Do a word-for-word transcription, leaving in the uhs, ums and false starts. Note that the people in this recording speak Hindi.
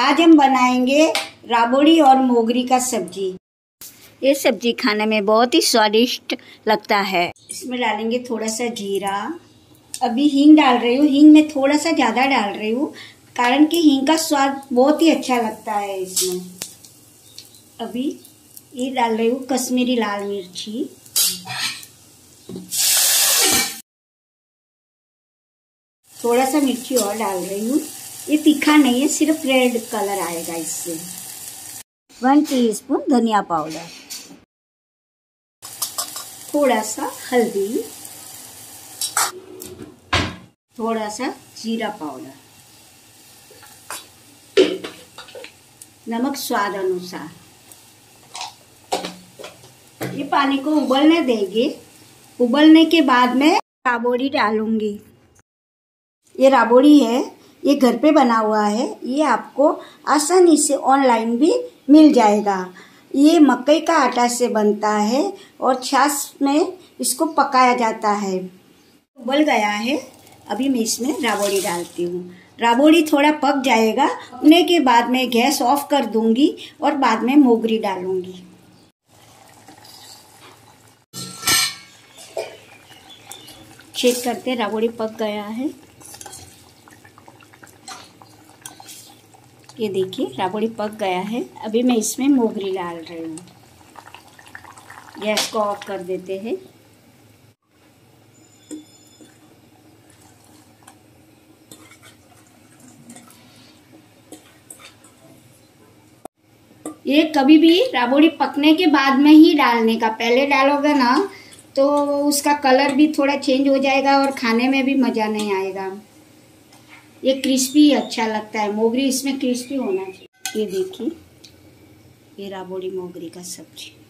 आज हम बनाएंगे राबड़ी और मोगरी का सब्जी। ये सब्जी खाने में बहुत ही स्वादिष्ट लगता है। इसमें डालेंगे थोड़ा सा जीरा। अभी हींग डाल रही हूँ, हींग में थोड़ा सा ज़्यादा डाल रही हूँ कारण कि हींग का स्वाद बहुत ही अच्छा लगता है इसमें। अभी ये डाल रही हूँ कश्मीरी लाल मिर्ची, थोड़ा सा मिर्ची और डाल रही हूँ। ये तीखा नहीं है, सिर्फ रेड कलर आएगा इससे। वन टीस्पून धनिया पाउडर, थोड़ा सा हल्दी, थोड़ा सा जीरा पाउडर, नमक स्वाद अनुसार। ये पानी को उबलने देंगे। उबलने के बाद में राबड़ी डालूंगी। ये राबड़ी है, ये घर पे बना हुआ है। ये आपको आसानी से ऑनलाइन भी मिल जाएगा। ये मकई का आटा से बनता है और छाछ में इसको पकाया जाता है। उबल गया है, अभी मैं इसमें राबड़ी डालती हूँ। राबड़ी थोड़ा पक जाएगा, पकने के बाद में गैस ऑफ कर दूंगी और बाद में मोगरी डालूंगी। चेक करते राबड़ी पक गया है। ये देखिए राबड़ी पक गया है। अभी मैं इसमें मोगरी डाल रही हूँ। गैस को ऑफ कर देते हैं। ये कभी भी राबड़ी पकने के बाद में ही डालने का, पहले डालोगे ना तो उसका कलर भी थोड़ा चेंज हो जाएगा और खाने में भी मज़ा नहीं आएगा। ये क्रिस्पी अच्छा लगता है, मोगरी इसमें क्रिस्पी होना चाहिए। ये देखिए ये राबड़ी मोगरी का सब्जी।